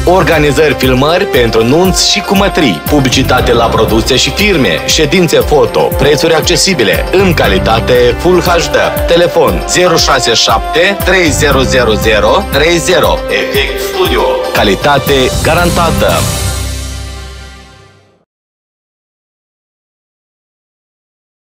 Organizări, filmări pentru nunți și cumătrii, publicitate la produse și firme, ședințe foto, prețuri accesibile, în calitate Full HD. Telefon 067 3000 30. Efect Studio. Calitate garantată.